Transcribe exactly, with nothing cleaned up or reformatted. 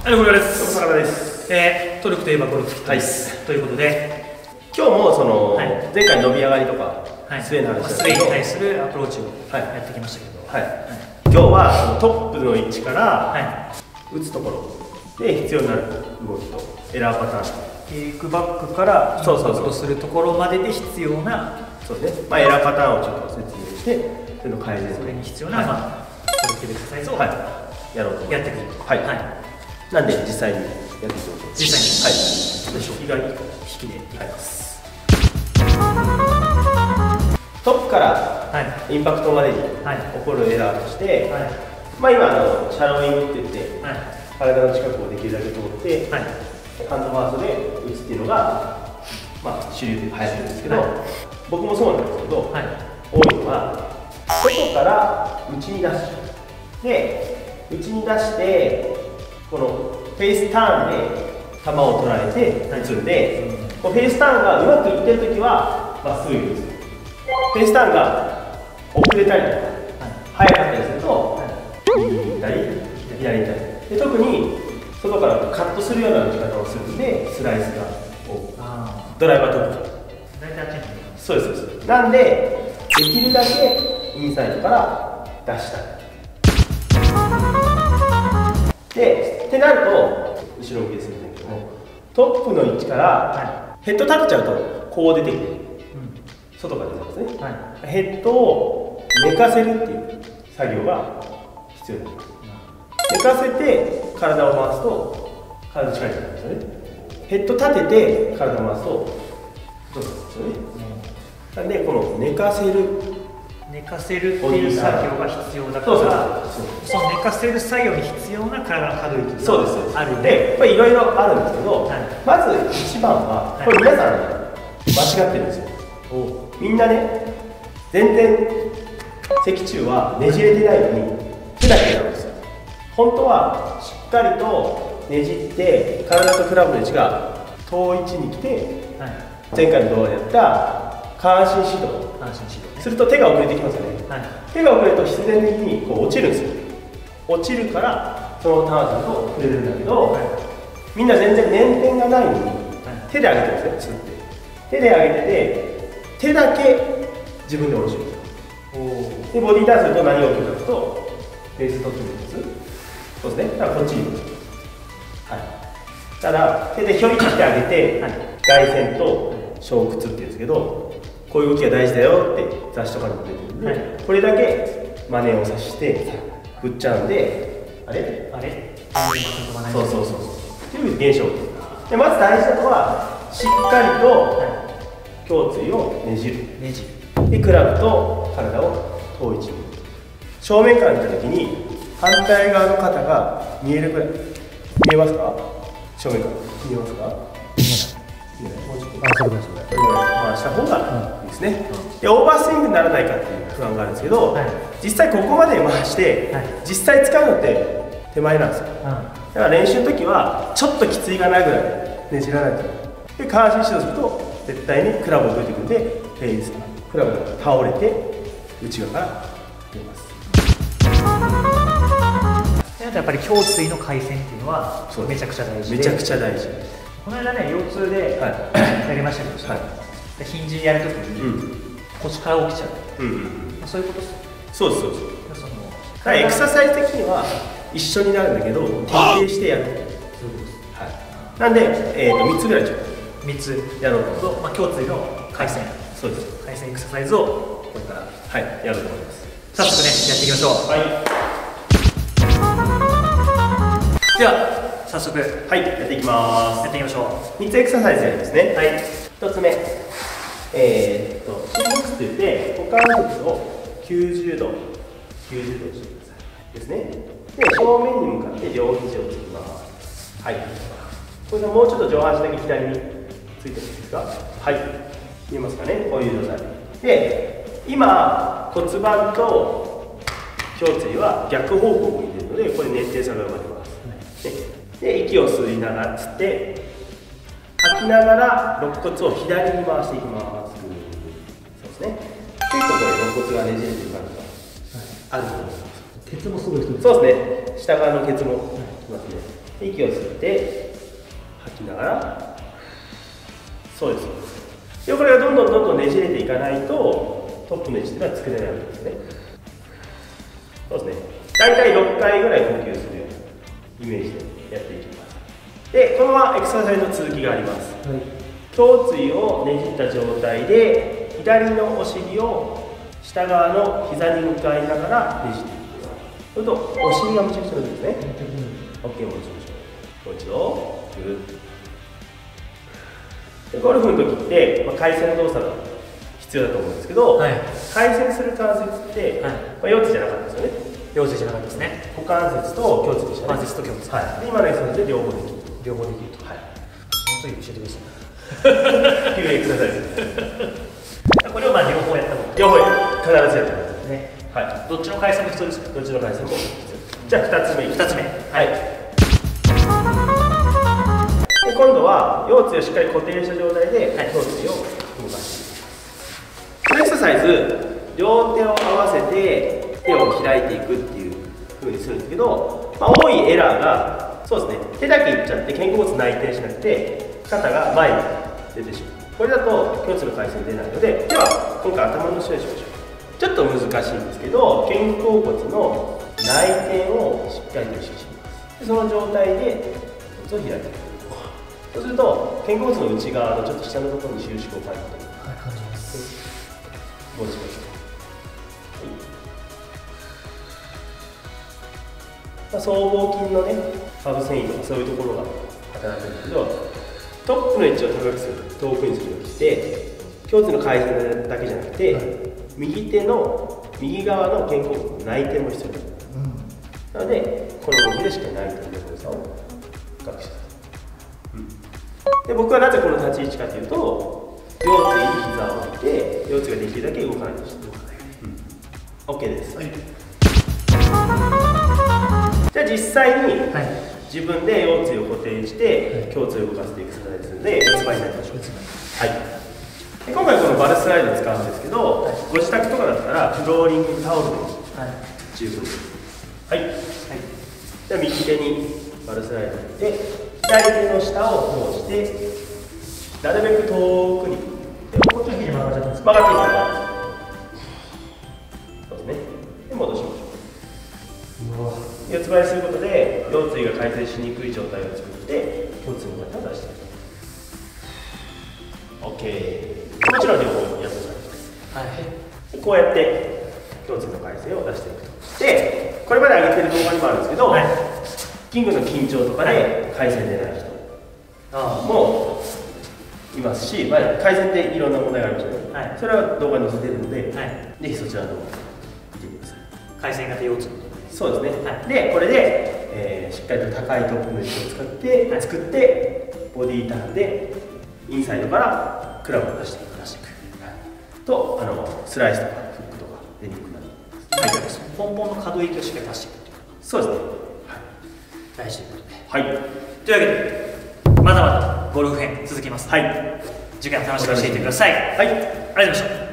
はい、これです。 お魚です。 えー、トルクといえばゴルフです。ということで、 今日もその、はい、前回伸び上がりとか、はい、スウェーの話だったけど、 スウェーに対するアプローチをやってきましたけど、 はいはい、今日はそのトップの位置から打つところで必要になる動きとエラーパターン、 テイクバックからインパクトするところまでで必要な、 そうですね、まあ、エラーパターンをちょっと説明して、それの改善、 それに必要な、はい、まあ、トルクエクササイズを、はい、 やろうとやってくると。 はい、はい、なんで実際にやっていこうと。 実際に、 はい、 引きが引きでいきます。 トップからインパクトまでに起こるエラーとして、はい、まあ今あのシャローイングって言って、はい、体の近くをできるだけ通って、はい、ハンドファーストで打つっていうのが、まあ、主流で流行ってるんですけど、はい、僕もそうなんですけど、はい、多いのは外から内に出す。で内に出してこのフェイスターンで球を捉えて打つんで、はい、このフェイスターンがうまくいってるときはまっすぐ打つ。フェイスターンが遅れたりとか、はい、速かったりすると、はい、右に行ったり左に行ったりで、特に外からカットするような打ち方をするんでスライスが多く、ドライバーとか大体あっちにそうですそうです。なんでできるだけインサイドから出したいでってなると後ろ向きでするんだけども、トップの位置からヘッド立てちゃうとこう出てくる、外から出てますね、はい、ヘッドを寝かせるっていう作業が必要になります。寝かせて体を回すと体近いになるんですよね。ヘッド立てて体を回すとどうなんですよね、うん、なんでこの寝かせる寝かせるっていう作業が必要だから、その寝かせる作業に必要な体の可動域があるんで、 これいろいろあるんですけど、はい、まず一番はこれ皆さん、ね、間違ってるんですよ。みんなね、全然脊柱はねじれてないのに手だけなんですよ。本当はしっかりとねじって体とクラブの位置が遠い位置に来て、はい、前回の動画でやった下半身指導、下半身指導ね、すると手が遅れてきますよね、はい、手が遅れると必然的にこう落ちるんですよ。落ちるからそのターンすると触れるんだけど、はい、みんな全然捻転がないのに、はい、手で上げてるんですよ。手で上げてて手だけ自分で下ろしてるんですよ。でボディーターンすると何が起きるかというと、ベーストップです。そうですね。だからこっちに、はい、ただ手でひょいってしてあげて、はい、外旋と小屈っていうんですけど、こういう動きが大事だよって雑誌とかにも出てるんで、はい、これだけ真似をさせて振っちゃうんで、あれあれそうそうそうっていう現象で、まず大事なのはしっかりと、はい、胸椎をねじる。ねじる。で、クラブと体を遠い位置に。正面から見たときに、反対側の肩が見えるぐらい。見えますか？正面から。見えますか？見えない。もうちょっと。あ、そうですね。これぐらい回した方がいいですね。うん、で、オーバースイングにならないかっていう不安があるんですけど、はい、実際ここまで回して、はい、実際使うのって手前なんですよ。うん、だから練習の時は、ちょっときついかなぐらいねじらないと。で、下半身指導すると、絶対にクラブを出てくるんで、フェイスクラブが倒れて内側から出ます。 やっぱり胸椎の回旋っていうのはめちゃくちゃ大事で、 めちゃくちゃ大事。 この間ね、腰痛でやりましたけど、はい、ヒンジやるときに、うん、腰から起きちゃう、うんうん、まあ、そういうことですよ。 そうですそうです。そのエクササイズ的には一緒になるんだけど、徹底してやる。そういうことです。はい、なんで、えー、とみっつぐらいちょっとみっつやろうと、まあ、胸椎の回旋、 そうです。 回旋エクササイズをこれから、 はい、やると思います。 早速ね、やっていきましょう。はい。では早速、 はい、やっていきます。 やっていきましょう。みっつエクササイズやりますね。はい。ひとつめ、えー、っとシーボックスといって股関節をきゅうじゅうどきゅうじゅうどにしてくださいですね。で正面に向かって両肘をつきます。はい。これがもうちょっと上半身だけ左についてるんですか。はい。見えますかね。こういう状態で、今骨盤と胸椎は逆方向を向いているので、これ熱低差が生まれます。で息を吸いながら吸って吐きながら肋骨を左に回していきます。そうですね。結構これ肋骨がねじれてる感じがあると思います。 ケツもすごい人です。 そうですね。下側のケツもきますね。 で息を吸って吐きながら、そうです。でこれがどんどんどんどんねじれていかないとトップの位置っていうのは作れないわけですね。そうですね。大体ろっかいぐらい呼吸するようなイメージでやっていきます。でこのままエクササイズの続きがあります。はい、胸椎をねじった状態で左のお尻を下側の膝に向かいながらねじっていく。それとお尻がむちゃくちゃ難しいですね。OK、戻しましょう。もう一度グッ。ゴルフの時って、まあ、回旋動作が必要だと思うんですけど、はい、回旋する関節って、はい、まあ、腰椎じゃなかったですよね。 腰椎じゃなかったですね。 股関節と胸椎でしたね。 関節と胸椎。 はい。で今のエクササイズで両方できる。 両方できると。はい。その時教えてください。 っていうエクササイズ。 これをまあ両方やった方が。 両方必ずやってくださいね。はい。 どっちの回旋も必要ですか。 どっちの回旋も必要。じゃあふたつめ。 ふたつめ。 はい。で今度は腰椎をしっかり固定した状態で胸椎を動かしていきます。このエクササイズ、両手を合わせて手を開いていくっていう風にするんですけど、まあ、多いエラーがそうですね、手だけいっちゃって肩甲骨内転しなくて肩が前に出てしまう。これだと胸椎の回旋出ないので、では今回頭の下にしましょう。ちょっと難しいんですけど、肩甲骨の内転をしっかりと意識します。でその状態で骨を開いていく。そうすると肩甲骨の内側のちょっと下のところに収縮を感じて、 はい、感じます。 戻しましょう。はい、まあ、僧帽筋のね、下部繊維とかそういうところが働くんですけど、トップの位置を高くする、遠くにするときって胸椎の回旋だけじゃなくて、はい、右手の右側の肩甲骨の内転も必要です。うん、なのでこの動きでしっかり内転の動作を学習する。で僕はなぜこの立ち位置かというと、腰椎に膝を置いて腰椎ができるだけ動かないとして動かない、うん、OK です、はい、じゃあ実際に、はい、自分で腰椎を固定して、はい、胸椎を動かしていくスライドするので四つ葉になりましょう。はい、で今回このバルスライドを使うんですけど、はい、ご自宅とかだったらフローリングにタオルで十分です。はい、はい、じゃあ右手にバルスライドで左手の下を通して、なるべく遠くに、 こっちの肘曲がっちゃってます。 曲がっていきます。そうですね。で、戻しましょう。四つ葉にすることで、腰椎が回転しにくい状態を作って、胸椎の方を出していく。OK。もちろん両方やってください。はい。こうやって、胸椎の回転を出していくと。で、これまで上げてる動画にもあるんですけど、はい、筋群の緊張とかで回旋出ない人もいますし、まあ、回旋っていろんな問題があるんですよね、はい、それは動画に載せてるので、はい、ぜひそちらの方を見てください。 回旋型腰痛。 そうですね、はい、でこれで、えー、しっかりと高いトップの位置を使って、はい、作ってボディーターンでインサイドからクラブを出していく出していく、はい、とあのスライスとかフックとか出にくくなる、 はい、ポンポンの可動域をしっかり出していくというか。 そうですね、 大事ということで。 はい。 というわけで、まだまだゴルフ編続きます。はい。次回も楽しみにしていてください。はい。ありがとうございました。